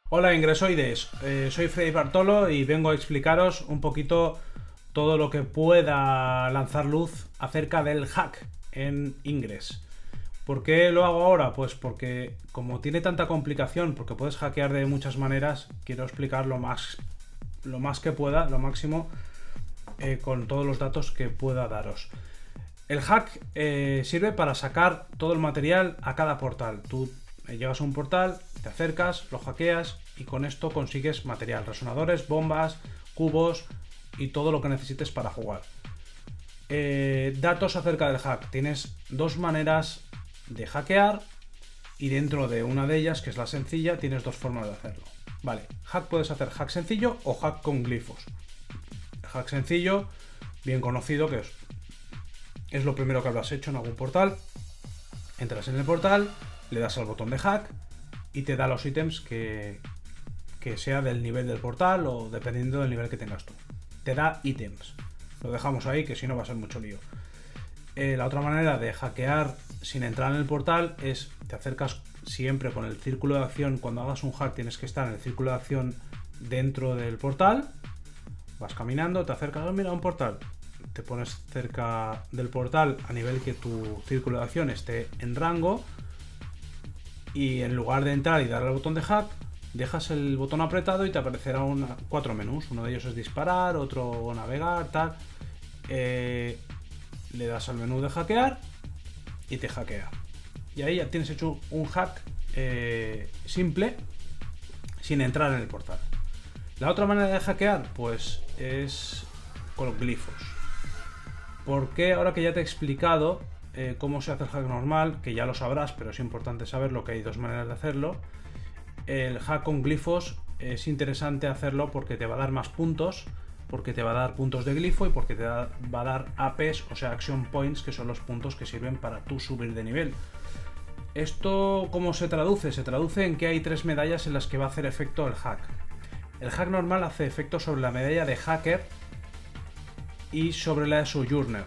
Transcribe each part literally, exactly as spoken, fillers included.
Hola ingresoides, eh, soy Freddy Bartolo y vengo a explicaros un poquito todo lo que pueda lanzar luz acerca del hack en Ingress. ¿Por qué lo hago ahora? Pues porque como tiene tanta complicación, porque puedes hackear de muchas maneras, quiero explicar lo más, lo más que pueda, lo máximo, eh, con todos los datos que pueda daros. El hack eh, sirve para sacar todo el material a cada portal. Tú llegas a un portal, te acercas, lo hackeas y con esto consigues material, resonadores, bombas, cubos y todo lo que necesites para jugar. Eh, datos acerca del hack. Tienes dos maneras de hackear y dentro de una de ellas, que es la sencilla, tienes dos formas de hacerlo. Vale, hack puedes hacer hack sencillo o hack con glifos. El hack sencillo, bien conocido, que es, es lo primero que habrás hecho en algún portal. Entras en el portal, le das al botón de hack y te da los ítems que, que sea del nivel del portal o dependiendo del nivel que tengas tú. Te da ítems. Lo dejamos ahí, que si no va a ser mucho lío. Eh, la otra manera de hackear sin entrar en el portal es te acercas siempre con el círculo de acción. Cuando hagas un hack tienes que estar en el círculo de acción dentro del portal. Vas caminando, te acercas, oh, mira un portal. Te pones cerca del portal a nivel que tu círculo de acción esté en rango. Y en lugar de entrar y darle al botón de hack, dejas el botón apretado y te aparecerá una, cuatro menús. Uno de ellos es disparar, otro navegar, tal. Eh, le das al menú de hackear y te hackea. Y ahí ya tienes hecho un hack eh, simple sin entrar en el portal. La otra manera de hackear pues es con los glifos. Porque ahora que ya te he explicado Eh, cómo se hace el hack normal, que ya lo sabrás, pero es importante saberlo, que hay dos maneras de hacerlo. El hack con glifos es interesante hacerlo porque te va a dar más puntos, porque te va a dar puntos de glifo y porque te da, va a dar A Ps, o sea, Action Points, que son los puntos que sirven para tú subir de nivel. ¿Esto cómo se traduce? Se traduce en que hay tres medallas en las que va a hacer efecto el hack. El hack normal hace efecto sobre la medalla de hacker y sobre la de Sojourner.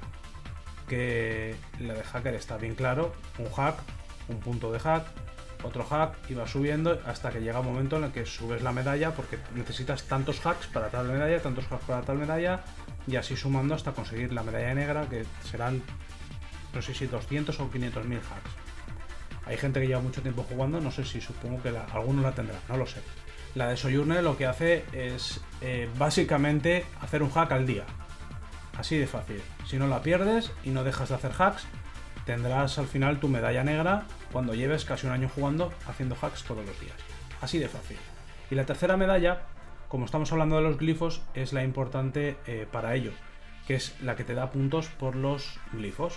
Que la de hacker está bien claro, un hack, un punto de hack, otro hack y va subiendo hasta que llega un momento en el que subes la medalla porque necesitas tantos hacks para tal medalla, tantos hacks para tal medalla y así sumando hasta conseguir la medalla negra, que serán no sé si doscientos o quinientos mil hacks. Hay gente que lleva mucho tiempo jugando, no sé si supongo que la, alguno la tendrá, no lo sé. La de Sojourner lo que hace es eh, básicamente hacer un hack al día. Así de fácil. Si no la pierdes y no dejas de hacer hacks, tendrás al final tu medalla negra cuando lleves casi un año jugando haciendo hacks todos los días. Así de fácil. Y la tercera medalla, como estamos hablando de los glifos, es la importante eh, para ello, que es la que te da puntos por los glifos.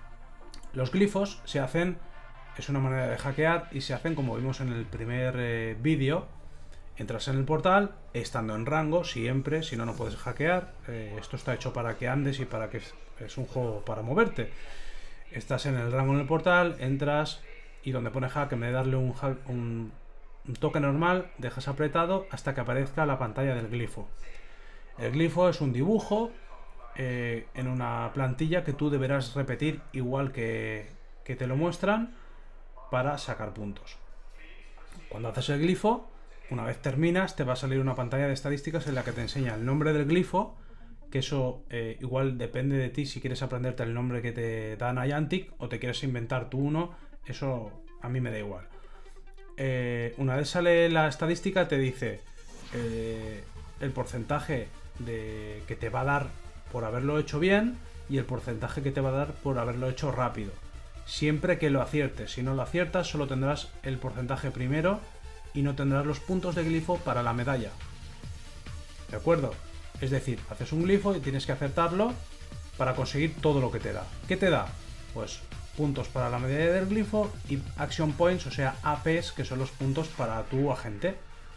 Los glifos se hacen, es una manera de hackear y se hacen como vimos en el primer eh, vídeo. Entras en el portal, estando en rango, siempre, si no, no puedes hackear. Eh, esto está hecho para que andes y para que es, es un juego para moverte. Estás en el rango en el portal, entras y donde pone hack, en vez de darle un, hack, un, un toque normal, dejas apretado hasta que aparezca la pantalla del glifo. El glifo es un dibujo eh, en una plantilla que tú deberás repetir igual que, que te lo muestran para sacar puntos. Cuando haces el glifo, una vez terminas, te va a salir una pantalla de estadísticas en la que te enseña el nombre del glifo, que eso eh, igual depende de ti si quieres aprenderte el nombre que te da Niantic o te quieres inventar tú uno, eso a mí me da igual. Eh, una vez sale la estadística te dice eh, el porcentaje de, que te va a dar por haberlo hecho bien y el porcentaje que te va a dar por haberlo hecho rápido. Siempre que lo aciertes, si no lo aciertas solo tendrás el porcentaje primero y no tendrás los puntos de glifo para la medalla. ¿De acuerdo? Es decir, haces un glifo y tienes que acertarlo para conseguir todo lo que te da. ¿Qué te da? Pues puntos para la medalla del glifo y Action Points, o sea, A Ps, que son los puntos para tu agente.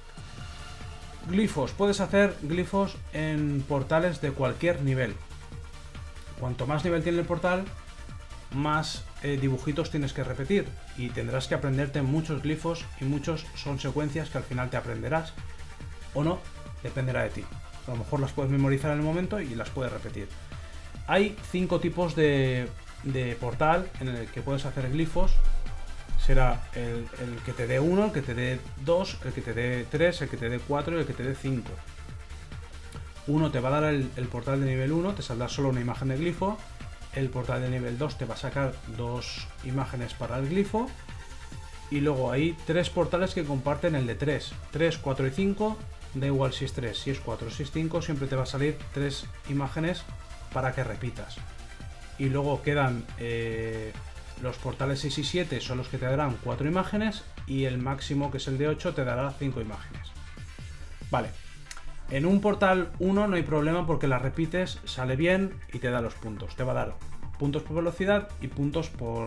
Glifos. Puedes hacer glifos en portales de cualquier nivel. Cuanto más nivel tiene el portal, más eh, dibujitos tienes que repetir y tendrás que aprenderte muchos glifos y muchos son secuencias que al final te aprenderás o no, dependerá de ti. A lo mejor las puedes memorizar en el momento y las puedes repetir. Hay cinco tipos de, de portal en el que puedes hacer glifos será el, el que te dé uno, el que te dé dos, el que te dé tres, el que te dé cuatro y el que te dé cinco. Uno te va a dar el, el portal de nivel uno, te saldrá solo una imagen de glifo. El portal de nivel dos te va a sacar dos imágenes para el glifo. Y luego hay tres portales que comparten el de tres. tres, cuatro y cinco, da igual si es tres, si es cuatro, si es cinco, siempre te va a salir tres imágenes para que repitas. Y luego quedan eh, los portales seis y siete, son los que te darán cuatro imágenes. Y el máximo, que es el de ocho, te dará cinco imágenes. Vale. En un portal uno no hay problema porque la repites, sale bien y te da los puntos. Te va a dar puntos por velocidad y puntos por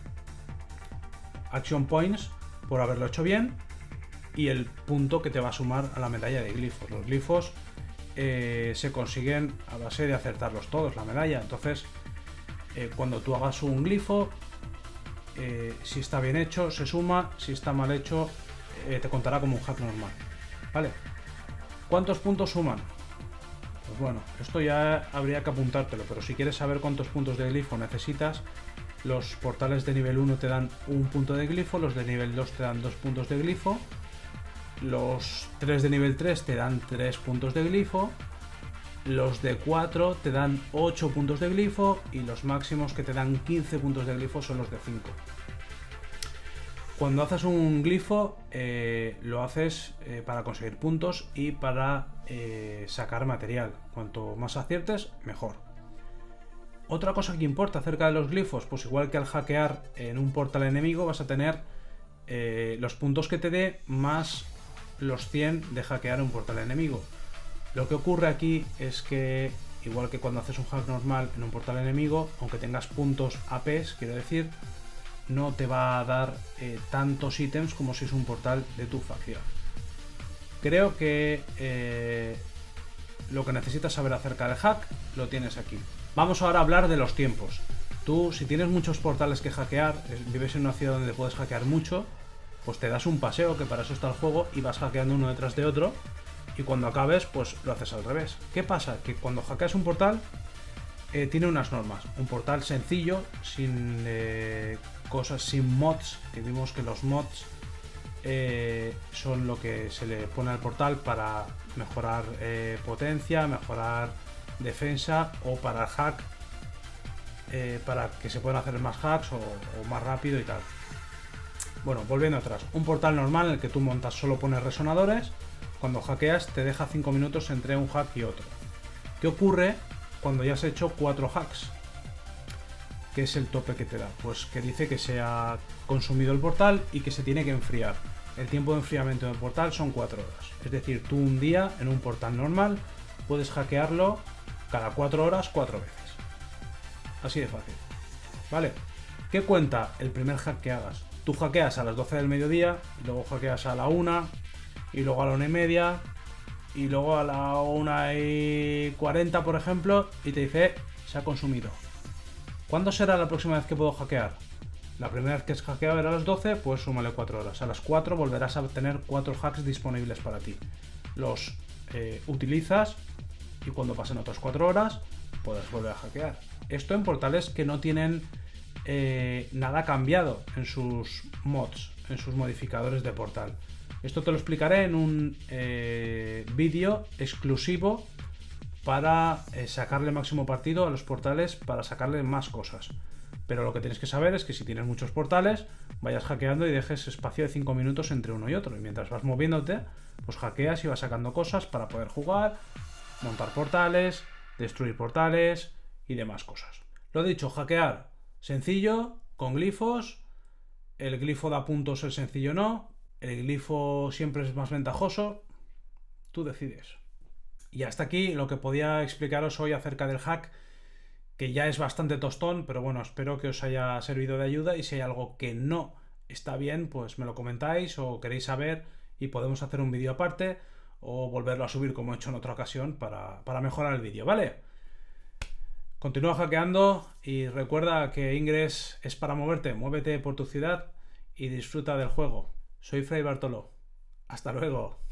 action points por haberlo hecho bien, y el punto que te va a sumar a la medalla de glifos. Los glifos eh, se consiguen a base de acertarlos todos, la medalla. Entonces, eh, cuando tú hagas un glifo, eh, si está bien hecho, se suma. Si está mal hecho, eh, te contará como un hack normal. ¿Vale? ¿Cuántos puntos suman? Pues bueno, esto ya habría que apuntártelo, pero si quieres saber cuántos puntos de glifo necesitas, los portales de nivel uno te dan un punto de glifo, los de nivel dos te dan dos puntos de glifo, los tres de nivel tres te dan tres puntos de glifo, los de cuatro te dan ocho puntos de glifo y los máximos que te dan quince puntos de glifo son los de cinco. Cuando haces un glifo, eh, lo haces eh, para conseguir puntos y para eh, sacar material. Cuanto más aciertes, mejor. Otra cosa que importa acerca de los glifos, pues igual que al hackear en un portal enemigo, vas a tener eh, los puntos que te dé más los cien de hackear un portal enemigo. Lo que ocurre aquí es que, igual que cuando haces un hack normal en un portal enemigo, aunque tengas puntos A Ps, quiero decir, no te va a dar eh, tantos ítems como si es un portal de tu facción. Creo que eh, lo que necesitas saber acerca del hack lo tienes aquí. Vamos ahora a hablar de los tiempos. Tú, si tienes muchos portales que hackear, vives en una ciudad donde puedes hackear mucho, pues te das un paseo, que para eso está el juego, y vas hackeando uno detrás de otro, y cuando acabes, pues lo haces al revés. ¿Qué pasa? Que cuando hackeas un portal, eh, tiene unas normas. Un portal sencillo, sin eh, cosas, sin mods, que vimos que los mods eh, son lo que se le pone al portal para mejorar eh, potencia, mejorar defensa, o para el hack, eh, para que se puedan hacer más hacks o, o más rápido y tal. Bueno, volviendo atrás, un portal normal en el que tú montas solo pones resonadores. Cuando hackeas te deja cinco minutos entre un hack y otro. ¿Qué ocurre cuando ya has hecho cuatro hacks? ¿Qué es el tope que te da? Pues que dice que se ha consumido el portal y que se tiene que enfriar. El tiempo de enfriamiento del portal son cuatro horas. Es decir, tú un día en un portal normal puedes hackearlo cada cuatro horas, cuatro veces. Así de fácil. ¿Vale? ¿Qué cuenta el primer hack que hagas? Tú hackeas a las doce del mediodía, y luego hackeas a la una, y luego a la una y media, y luego a la una y cuarenta, por ejemplo, y te dice, se ha consumido. ¿Cuándo será la próxima vez que puedo hackear? La primera vez que has hackeado era a las doce, pues súmale cuatro horas. A las cuatro volverás a tener cuatro hacks disponibles para ti. Los eh, utilizas y cuando pasen otras cuatro horas, puedes volver a hackear. Esto en portales que no tienen eh, nada cambiado en sus mods, en sus modificadores de portal. Esto te lo explicaré en un eh, vídeo exclusivo para eh, sacarle máximo partido a los portales, para sacarle más cosas. Pero lo que tienes que saber es que si tienes muchos portales, vayas hackeando y dejes espacio de cinco minutos entre uno y otro. Y mientras vas moviéndote, pues hackeas y vas sacando cosas para poder jugar, montar portales, destruir portales y demás cosas. Lo dicho, hackear sencillo, con glifos. El glifo da puntos, el sencillo no. El glifo siempre es más ventajoso. Tú decides. Y hasta aquí lo que podía explicaros hoy acerca del hack, que ya es bastante tostón, pero bueno, espero que os haya servido de ayuda, y si hay algo que no está bien, pues me lo comentáis o queréis saber y podemos hacer un vídeo aparte o volverlo a subir como he hecho en otra ocasión para, para mejorar el vídeo, ¿vale? Continúa hackeando y recuerda que Ingress es para moverte. Muévete por tu ciudad y disfruta del juego. Soy Fray Bartolo. Hasta luego.